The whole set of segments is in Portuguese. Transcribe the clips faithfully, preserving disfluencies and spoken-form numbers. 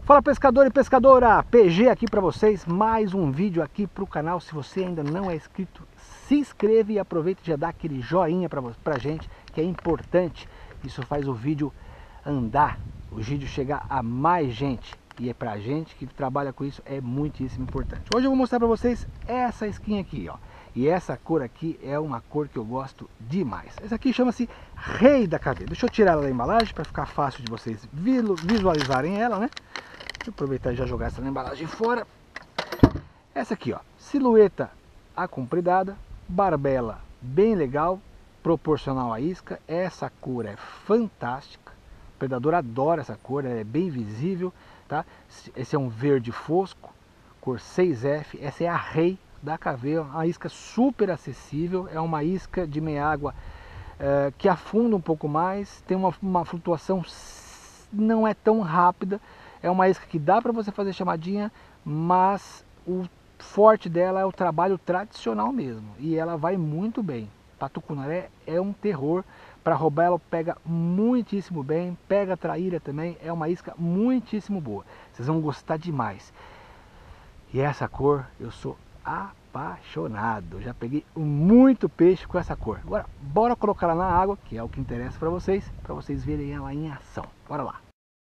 Fala pescador e pescadora, P G aqui para vocês, mais um vídeo aqui para o canal. Se você ainda não é inscrito, se inscreve e aproveita e já dá aquele joinha para pra gente, que é importante. Isso faz o vídeo andar, o vídeo chegar a mais gente, e é pra gente que trabalha com isso, é muitíssimo importante. Hoje eu vou mostrar para vocês essa skin aqui, ó. E essa cor aqui é uma cor que eu gosto demais. Essa aqui chama-se Rei da Caveira. Deixa eu tirar ela da embalagem para ficar fácil de vocês visualizarem ela, né? Deixa eu aproveitar e já jogar essa embalagem fora. Essa aqui, ó, silhueta acompridada, barbela bem legal, proporcional à isca. Essa cor é fantástica. O predador adora essa cor, ela é bem visível, tá? Esse é um verde fosco, cor seis F. Essa é a Rei da Caveira, uma isca super acessível. É uma isca de meia água é, que afunda um pouco mais, tem uma, uma flutuação não é tão rápida. É uma isca que dá para você fazer chamadinha, mas o forte dela é o trabalho tradicional mesmo. E ela vai muito bem. Para tucunaré é um terror. Para roubar ela pega muitíssimo bem. Pega traíra também. É uma isca muitíssimo boa. Vocês vão gostar demais. E essa cor eu sou apaixonado. Já peguei muito peixe com essa cor. Agora bora colocar ela na água, que é o que interessa para vocês. Para vocês verem ela em ação. Bora lá.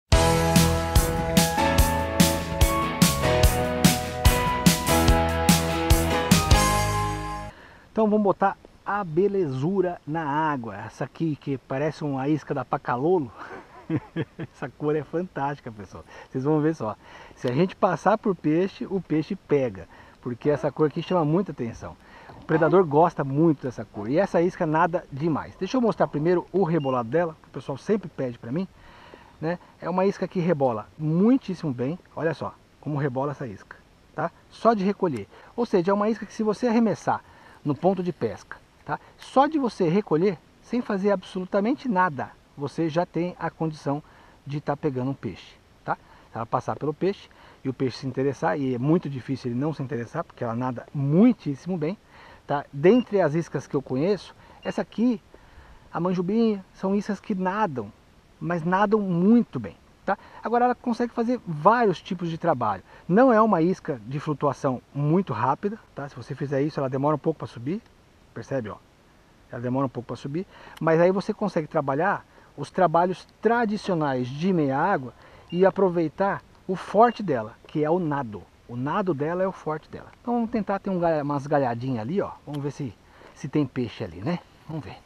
Então vamos botar a belezura na água. Essa aqui que parece uma isca da Pacalolo. Essa cor é fantástica, pessoal. Vocês vão ver só. Se a gente passar por peixe, o peixe pega. Porque essa cor aqui chama muita atenção. O predador gosta muito dessa cor. E essa isca nada demais. Deixa eu mostrar primeiro o rebolado dela. Que o pessoal sempre pede para mim, né? É uma isca que rebola muitíssimo bem. Olha só como rebola essa isca, tá? Só de recolher. Ou seja, é uma isca que se você arremessar no ponto de pesca, tá? Só de você recolher, sem fazer absolutamente nada, você já tem a condição de estar tá pegando um peixe, tá? Ela passar pelo peixe e o peixe se interessar, e é muito difícil ele não se interessar, porque ela nada muitíssimo bem, tá? Dentre as iscas que eu conheço, essa aqui, a manjubinha, são iscas que nadam, mas nadam muito bem, tá? Agora ela consegue fazer vários tipos de trabalho. Não é uma isca de flutuação muito rápida, tá? Se você fizer isso, ela demora um pouco para subir, percebe, ó? Ela demora um pouco para subir, mas aí você consegue trabalhar os trabalhos tradicionais de meia água e aproveitar o forte dela, que é o nado. O nado dela é o forte dela. Então vamos tentar ter um, umas galhadinhas ali, ó. Vamos ver se, se tem peixe ali, né? Vamos ver.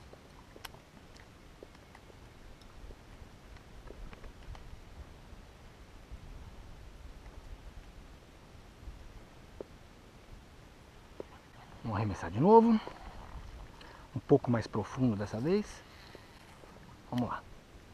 Vamos arremessar de novo. Um pouco mais profundo dessa vez. Vamos lá.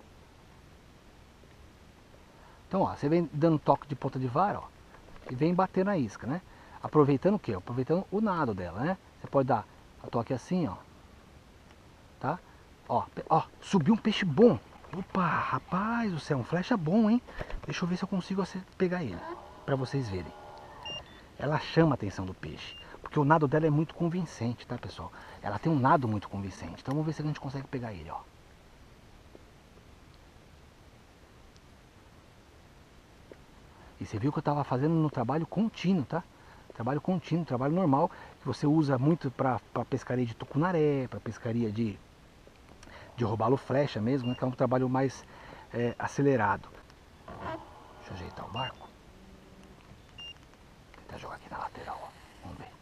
Então, ó, você vem dando toque de ponta de vara, ó, e vem bater na isca, né? Aproveitando o quê? Aproveitando o nado dela, né? Você pode dar a toque assim, ó. Tá? Ó, ó, subiu um peixe bom. Opa, rapaz, o céu, um flecha bom, hein? Deixa eu ver se eu consigo pegar ele, pra vocês verem. Ela chama a atenção do peixe, porque o nado dela é muito convincente, tá, pessoal? Ela tem um nado muito convincente. Então vamos ver se a gente consegue pegar ele, ó. E você viu que eu estava fazendo no trabalho contínuo, tá? Trabalho contínuo, trabalho normal, que você usa muito para pescaria de tucunaré, para pescaria de, de robalo flecha mesmo, né? Que é um trabalho mais é, acelerado. Deixa eu ajeitar o barco. Vou tentar jogar aqui na lateral, ó. Vamos ver.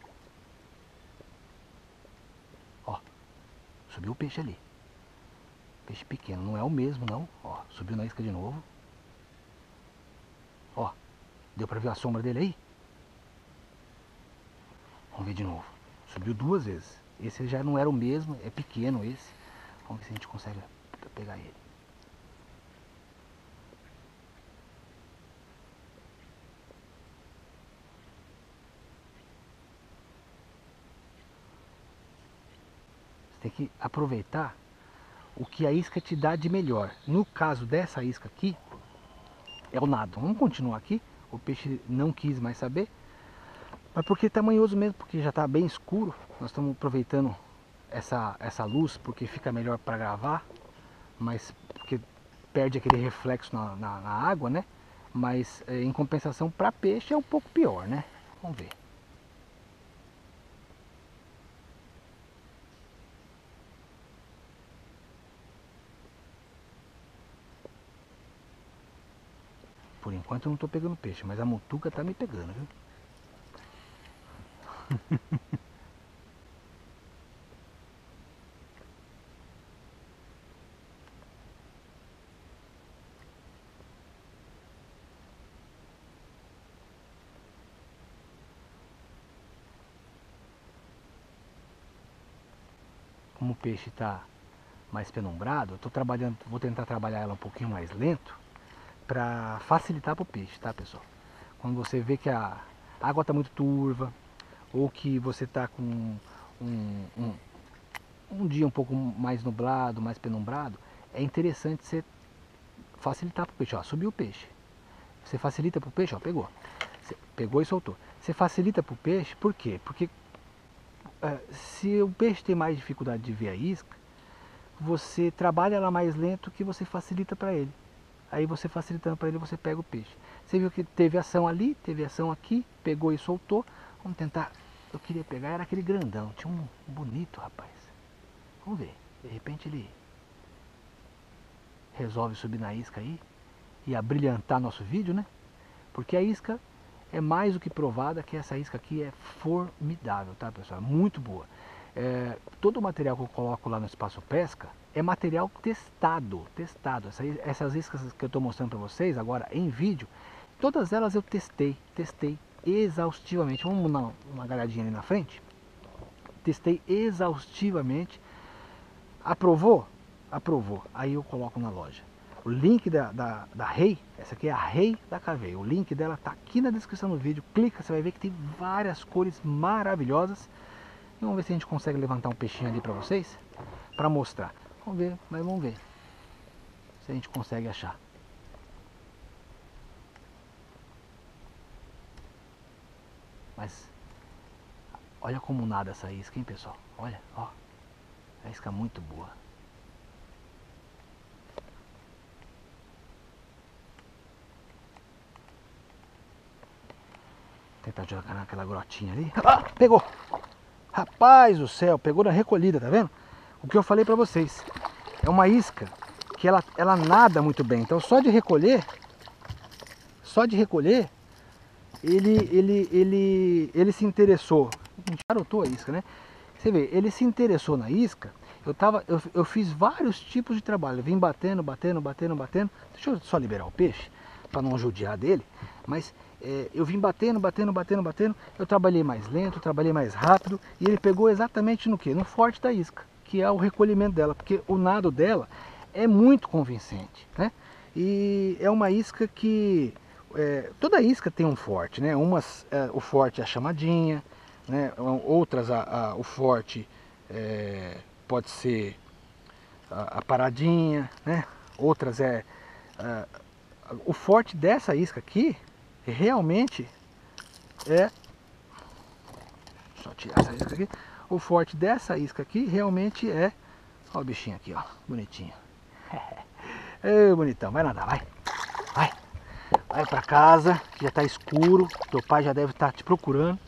Ó, subiu o peixe ali. Peixe pequeno, não é o mesmo não. Ó, subiu na isca de novo. Ó, deu pra ver a sombra dele aí? Vamos ver de novo. Subiu duas vezes. Esse já não era o mesmo, é pequeno esse. Vamos ver se a gente consegue pegar ele. Você tem que aproveitar o que a isca te dá de melhor. No caso dessa isca aqui, é o nado. Vamos continuar aqui. O peixe não quis mais saber. Mas porque é tamanhoso mesmo, porque já está bem escuro. Nós estamos aproveitando essa, essa luz porque fica melhor para gravar. Mas porque perde aquele reflexo na, na, na água, né? mas é, em compensação para peixe é um pouco pior, né? Vamos ver. Por enquanto eu não estou pegando peixe, mas a mutuca tá me pegando, viu? Como o peixe está mais penumbrado, eu tô trabalhando, vou tentar trabalhar ela um pouquinho mais lento para facilitar para o peixe, tá, pessoal? Quando você vê que a água está muito turva ou que você está com um, um, um dia um pouco mais nublado, mais penumbrado, é interessante você facilitar para o peixe. Ó, subiu o peixe. Você facilita para o peixe, ó, pegou. Você pegou e soltou. Você facilita para o peixe, por quê? Porque uh, se o peixe tem mais dificuldade de ver a isca, você trabalha ela mais lento que você facilita para ele. Aí você facilitando para ele, você pega o peixe. Você viu que teve ação ali, teve ação aqui, pegou e soltou. Vamos tentar. Eu queria pegar, era aquele grandão. Tinha um bonito, rapaz. Vamos ver. De repente ele resolve subir na isca aí e abrilhantar nosso vídeo, né? Porque a isca é mais do que provada que essa isca aqui é formidável, tá, pessoal? Muito boa. É, todo o material que eu coloco lá no Espaço Pesca é material testado, testado. Essa, essas iscas que eu estou mostrando para vocês agora em vídeo, todas elas eu testei, testei exaustivamente. Vamos dar uma galhadinha ali na frente. Testei exaustivamente. Aprovou? Aprovou. Aí eu coloco na loja. O link da, da, da Rei, essa aqui é a Rei da Caveia. O link dela está aqui na descrição do vídeo. Clica, você vai ver que tem várias cores maravilhosas. E vamos ver se a gente consegue levantar um peixinho ali para vocês, para mostrar. Vamos ver, mas vamos ver se a gente consegue achar. Mas olha como nada essa isca, hein, pessoal? Olha, ó, a isca muito boa. Vou tentar jogar naquela grotinha ali. Ah, pegou! Rapaz do céu, pegou na recolhida, tá vendo? O que eu falei pra vocês. É uma isca que ela, ela nada muito bem. Então só de recolher, só de recolher, ele, ele, ele, ele se interessou. A gente garotou a isca, né? Você vê, ele se interessou na isca. Eu, tava, eu, eu fiz vários tipos de trabalho. Eu vim batendo, batendo, batendo, batendo. Deixa eu só liberar o peixe, para não judiar dele. Mas é, eu vim batendo, batendo, batendo, batendo. Eu trabalhei mais lento, trabalhei mais rápido. E ele pegou exatamente no que? No forte da isca, que é o recolhimento dela. Porque o nado dela é muito convincente, né? E é uma isca que... É, toda isca tem um forte, né? Umas, é, o forte é a chamadinha, né? Outras a, a, o forte é, pode ser a, a paradinha, né? Outras é... A, o forte dessa isca aqui realmente é... Só tirar essa isca aqui. O forte dessa isca aqui realmente é... Olha o bichinho aqui, ó, bonitinho. Ei, bonitão, vai nadar, vai. Vai. Vai pra casa, que já tá escuro. Teu pai já deve estar te procurando.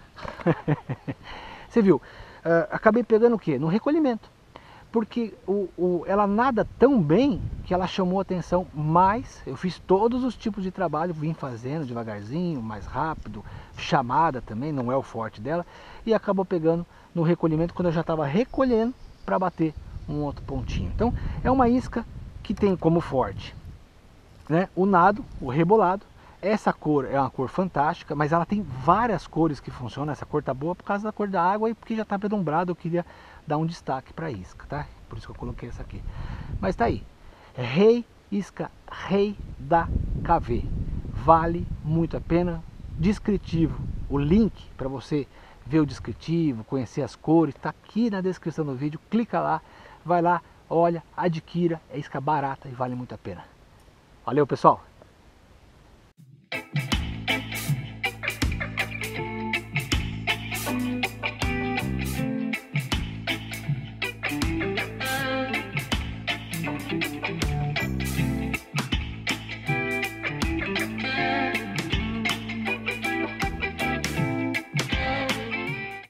Você viu? Uh, acabei pegando o que? No recolhimento. Porque o, o, ela nada tão bem que ela chamou a atenção, mas eu fiz todos os tipos de trabalho, vim fazendo devagarzinho, mais rápido, chamada também, não é o forte dela, e acabou pegando no recolhimento quando eu já estava recolhendo para bater um outro pontinho. Então é uma isca que tem como forte, né, o nado, o rebolado. Essa cor é uma cor fantástica, mas ela tem várias cores que funcionam. Essa cor tá boa por causa da cor da água e porque já tá pedombrado, eu queria dar um destaque para a isca, tá? Por isso que eu coloquei essa aqui. Mas tá aí, Rei, isca Rei da Caveia. Vale muito a pena. Descritivo, o link para você ver o descritivo, conhecer as cores, tá aqui na descrição do vídeo. Clica lá, vai lá, olha, adquira, é isca barata e vale muito a pena. Valeu, pessoal!